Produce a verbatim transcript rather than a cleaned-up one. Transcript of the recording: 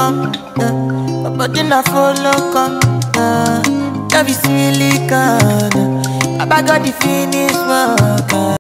come, yeah. My body na follow come, yeah. Love is silicone, I got the finish work.